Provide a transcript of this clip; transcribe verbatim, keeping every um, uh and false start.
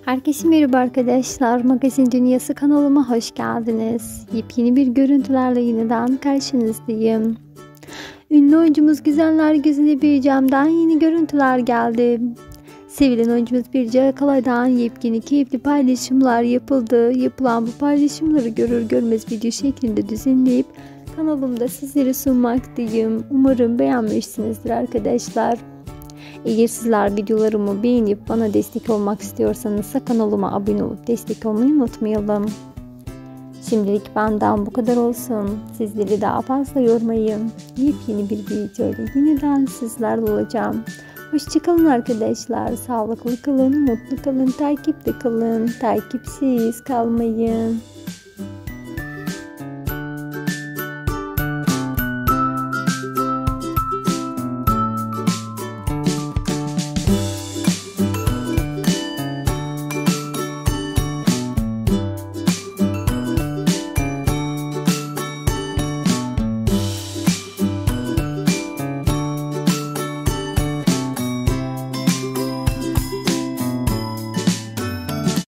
Herkese merhaba arkadaşlar. Magazin Dünyası kanalıma hoş geldiniz. Yepyeni bir görüntülerle yeniden karşınızdayım. Ünlü oyuncumuz Güzeller Güzeli Bircem'den yeni görüntüler geldi. Sevilen oyuncumuz Birce Akalay'dan yepyeni keyifli paylaşımlar yapıldı. Yapılan bu paylaşımları görür görmez video şeklinde düzenleyip kanalımda sizlere sunmaktayım. Umarım beğenmişsinizdir arkadaşlar. Eğer sizler videolarımı beğenip bana destek olmak istiyorsanız kanalıma abone olup destek olmayı unutmayalım. Şimdilik benden bu kadar olsun. Sizleri daha fazla yormayın. Yepyeni bir videoyla yeniden sizlerle olacağım. Hoşçakalın arkadaşlar. Sağlıklı kalın, mutlu kalın, takipte kalın. Takipsiz kalmayın.